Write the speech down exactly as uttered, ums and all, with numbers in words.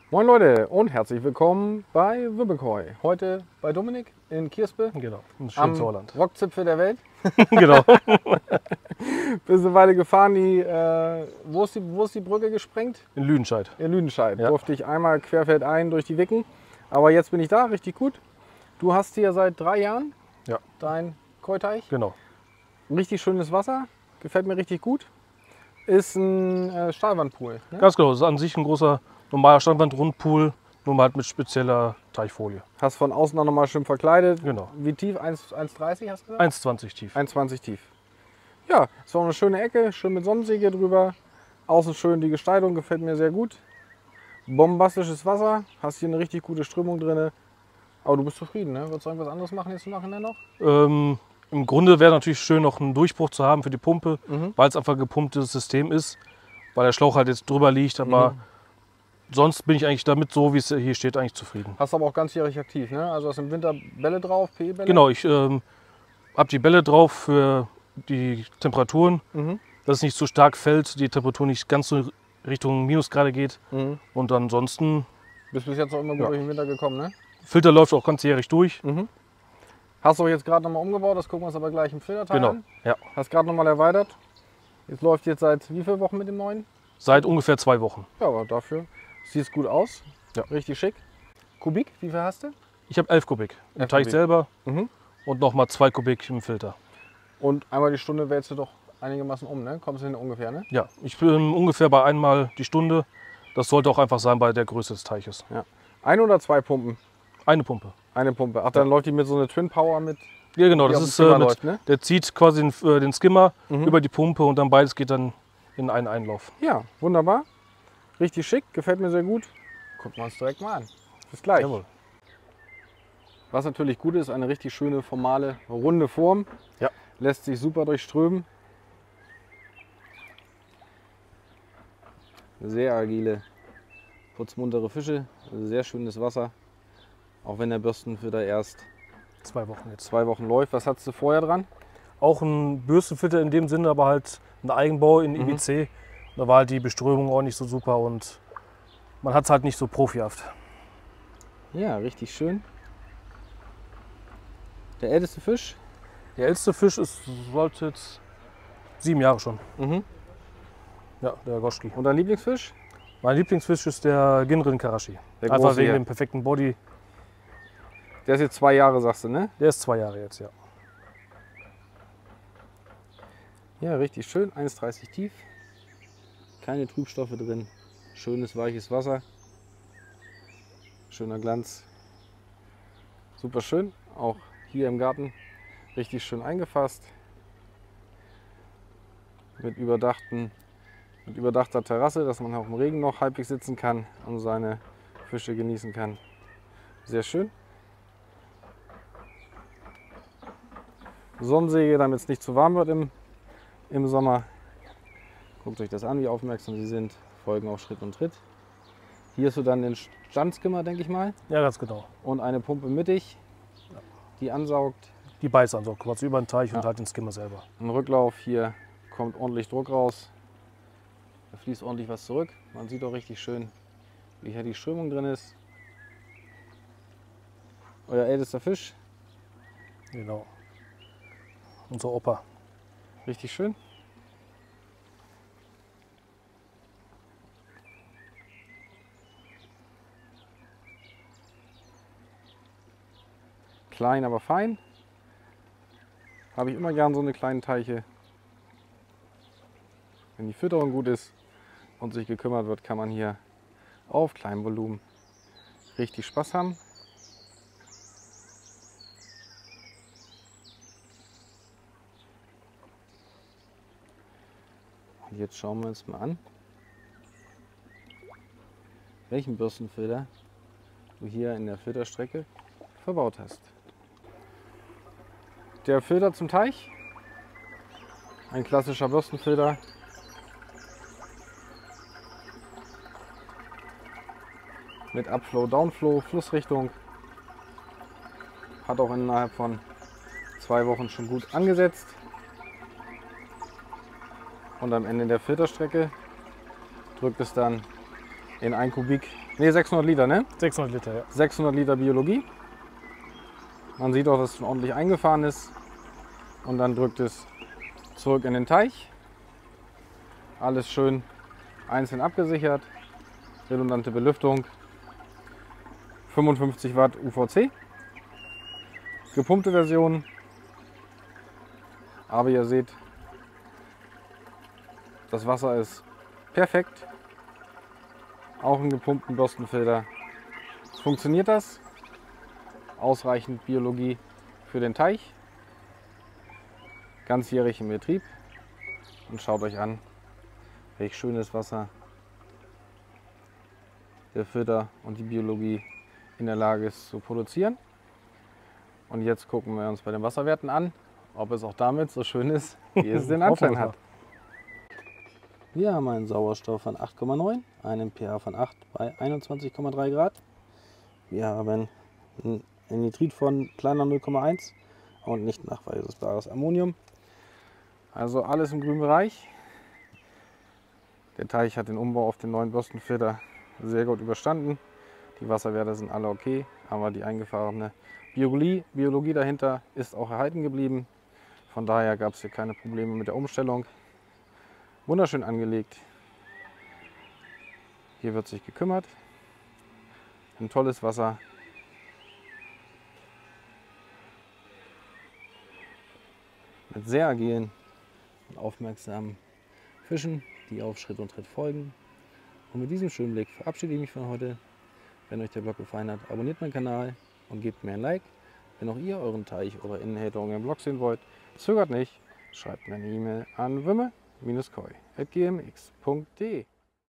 Moin Leute und herzlich willkommen bei Wübbekoi. Heute bei Dominik in Kierspe. Genau, im am schönen Sauerland. Rockzipfel der Welt. Genau. Bist eine Weile gefahren. Die, äh, wo, ist die, wo ist die Brücke gesprengt? In Lüdenscheid. In Lüdenscheid. Ja. Durfte ich einmal querfeldein durch die Wicken. Aber jetzt bin ich da, richtig gut. Du hast hier seit drei Jahren Ja, dein Koi-Teich. genau. Richtig schönes Wasser, gefällt mir richtig gut. Ist ein äh, Stahlwandpool. Ne? Ganz genau. Das ist an sich ein großer, normaler Standwand-Rundpool, nur mal halt mit spezieller Teichfolie. Hast von außen auch nochmal schön verkleidet. Genau. Wie tief? eins Komma dreißig hast du gesagt? eins Komma zwanzig tief. eins Komma zwanzig tief. Ja, ist auch eine schöne Ecke, schön mit Sonnensäge drüber. Außen schön die Gestaltung, gefällt mir sehr gut. Bombastisches Wasser, hast hier eine richtig gute Strömung drin. Aber du bist zufrieden, ne? Würdest du irgendwas anderes machen jetzt im Nachhinein noch? Ähm, Im Grunde wäre natürlich schön, noch einen Durchbruch zu haben für die Pumpe, Mhm. weil es einfach ein gepumptes System ist, weil der Schlauch halt jetzt drüber liegt. Aber Mhm. sonst bin ich eigentlich damit so, wie es hier steht, eigentlich zufrieden. Hast aber auch ganzjährig aktiv, ne? Also hast im Winter Bälle drauf, P E-Bälle? Genau, ich ähm, habe die Bälle drauf für die Temperaturen, Mhm. dass es nicht zu stark fällt, die Temperatur nicht ganz so Richtung Minusgrade geht. Mhm. Und ansonsten, Bist bis jetzt auch immer gut Ja. durch den Winter gekommen, ne? Filter läuft auch ganzjährig durch. Mhm. Hast du jetzt gerade nochmal umgebaut, das gucken wir uns aber gleich im Filterteil Genau, an. ja. Hast gerade nochmal erweitert. Jetzt läuft jetzt seit wie vielen Wochen mit dem neuen? Seit ungefähr zwei Wochen. Ja, aber dafür sieht es gut aus. Ja. Richtig schick. Kubik, wie viel hast du? Ich habe elf Kubik im elf Teich Kubik. selber Mhm. und nochmal zwei Kubik im Filter. Und einmal die Stunde wälzt du doch einigermaßen um, ne? Kommst du hin ungefähr, ne? Ja, ich bin ungefähr bei einmal die Stunde. Das sollte auch einfach sein bei der Größe des Teiches. Ja. Ein oder zwei Pumpen? Eine Pumpe. Eine Pumpe. Ach, dann läuft die mit so einer Twin Power mit. Ja, genau, Die das auf dem ist Skimmer äh, mit, läuft, ne? der zieht quasi den, äh, den Skimmer Mhm. über die Pumpe und dann beides geht dann in einen Einlauf. Ja, wunderbar. Richtig schick, gefällt mir sehr gut. Gucken wir uns direkt mal an. Bis gleich. Jawohl. Was natürlich gut ist, eine richtig schöne, formale, runde Form. Ja. Lässt sich super durchströmen. Sehr agile, putzmuntere Fische. Sehr schönes Wasser. Auch wenn der Bürstenfilter erst Zwei Wochen jetzt. zwei Wochen läuft. Was hattest du vorher dran? Auch ein Bürstenfilter in dem Sinne, aber halt ein Eigenbau in I B C. Da war halt die Beströmung auch nicht so super und man hat es halt nicht so profihaft. Ja, richtig schön. Der älteste Fisch? Der älteste Fisch ist, sollte jetzt sieben Jahre schon. Mhm. Ja, der Goschki. Und dein Lieblingsfisch? Mein Lieblingsfisch ist der Ginrin Karashi. Der Einfach große wegen hier. dem perfekten Body. Der ist jetzt zwei Jahre, sagst du, ne? Der ist zwei Jahre jetzt, ja. Ja, richtig schön. eins Komma dreißig tief. Keine Trübstoffe drin. Schönes, weiches Wasser. Schöner Glanz. Super schön. Auch hier im Garten richtig schön eingefasst. Mit, überdachten, mit überdachter Terrasse, dass man auch im Regen noch halbwegs sitzen kann und seine Fische genießen kann. Sehr schön. Sonnensäge, damit es nicht zu warm wird im, im Sommer. Guckt euch das an, wie aufmerksam Sie sind. Folgen auch Schritt und Tritt. Hier hast du dann den Standskimmer, denke ich mal. Ja, ganz genau. Und eine Pumpe mittig, die ansaugt. Die beißt also quasi über den Teich und Ja. halt den Skimmer selber. Im Rücklauf hier kommt ordentlich Druck raus. Da fließt ordentlich was zurück. Man sieht auch richtig schön, wie hier die Strömung drin ist. Euer ältester Fisch, Genau. Unser Opa. richtig schön. Klein, aber fein. Habe ich immer gern so eine kleinen Teiche. Wenn die Fütterung gut ist und sich gekümmert wird, kann man hier auf kleinem Volumen richtig Spaß haben. Und jetzt schauen wir uns mal an, welchen Bürstenfilter du hier in der Filterstrecke verbaut hast. Der Filter zum Teich, ein klassischer Bürstenfilter. Mit Upflow, Downflow, Flussrichtung. Hat auch innerhalb von zwei Wochen schon gut angesetzt. Und am Ende der Filterstrecke drückt es dann in ein Kubik Ne, sechshundert Liter, ne? sechshundert Liter, ja. sechshundert Liter Biologie. Man sieht auch, dass es schon ordentlich eingefahren ist. Und dann drückt es zurück in den Teich. Alles schön einzeln abgesichert. Redundante Belüftung. fünfundfünfzig Watt U V C. Gepumpte Version. Aber ihr seht, das Wasser ist perfekt. Auch im gepumpten Bürstenfilter funktioniert das. Ausreichend Biologie für den Teich. Ganzjährig im Betrieb. Und schaut euch an, welch schönes Wasser der Filter und die Biologie in der Lage ist zu produzieren. Und jetzt gucken wir uns bei den Wasserwerten an, ob es auch damit so schön ist, wie es den Anschein hat. Wir haben einen Sauerstoff von acht Komma neun, einen pH von acht bei einundzwanzig Komma drei Grad. Wir haben ein Nitrit von kleiner null Komma eins und nicht nachweisbares Ammonium. Also alles im grünen Bereich. Der Teich hat den Umbau auf den neuen Bürstenfilter sehr gut überstanden. Die Wasserwerte sind alle okay, aber die eingefahrene Biologie, Biologie dahinter ist auch erhalten geblieben. Von daher gab es hier keine Probleme mit der Umstellung. Wunderschön angelegt. Hier wird sich gekümmert. Ein tolles Wasser. Mit sehr agilen und aufmerksamen Fischen, die auf Schritt und Tritt folgen. Und mit diesem schönen Blick verabschiede ich mich von heute. Wenn euch der Blog gefallen hat, abonniert meinen Kanal und gebt mir ein Like. Wenn auch ihr euren Teich oder Innenhalterung im Blog sehen wollt, zögert nicht, schreibt mir eine E-Mail an wimme Bindestrich koi at g m x punkt de.